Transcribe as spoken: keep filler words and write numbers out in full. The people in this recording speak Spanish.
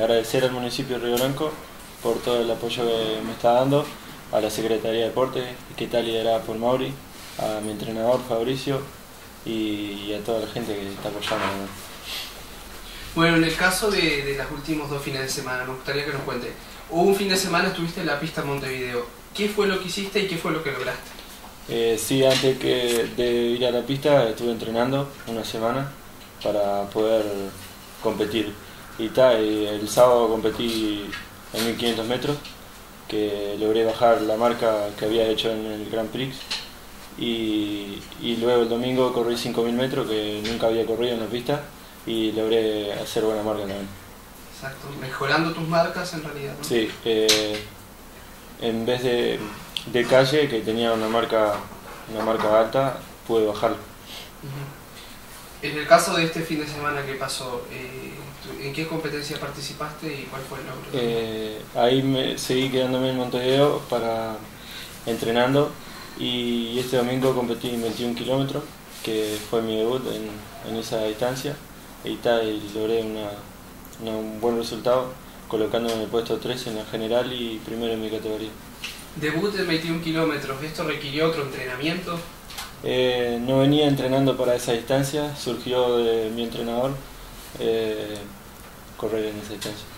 agradecer al municipio de Río Blanco por todo el apoyo que me está dando, a la Secretaría de Deporte, que está liderada por Mauri, a mi entrenador Fabricio y, y a toda la gente que está apoyando, ¿no? Bueno, en el caso de, de los últimos dos fines de semana, me gustaría que nos cuente. Hubo un fin de semana, estuviste en la pista Montevideo. ¿Qué fue lo que hiciste y qué fue lo que lograste? Eh, sí, antes que de ir a la pista estuve entrenando una semana para poder competir. Y ta, y el sábado competí en mil quinientos metros, que logré bajar la marca que había hecho en el Grand Prix. Y, y luego el domingo corrí cinco mil metros, que nunca había corrido en la pista, y logré hacer buena marca también. Exacto, mejorando tus marcas en realidad, ¿no? Sí, eh, en vez de, de calle, que tenía una marca, una marca alta, pude bajarla. Uh-huh. En el caso de este fin de semana que pasó, eh, ¿en qué competencia participaste y cuál fue el logro? Eh, ahí me, seguí quedándome en Montevideo para entrenando, y este domingo competí en veintiún kilómetros, que fue mi debut en, en esa distancia, y, tal, y logré una, una, un buen resultado, colocándome en el puesto tres en la general y primero en mi categoría. Debut en veintiún kilómetros, ¿esto requirió otro entrenamiento? Eh, no venía entrenando para esa distancia, surgió de mi entrenador eh, correr en esa distancia.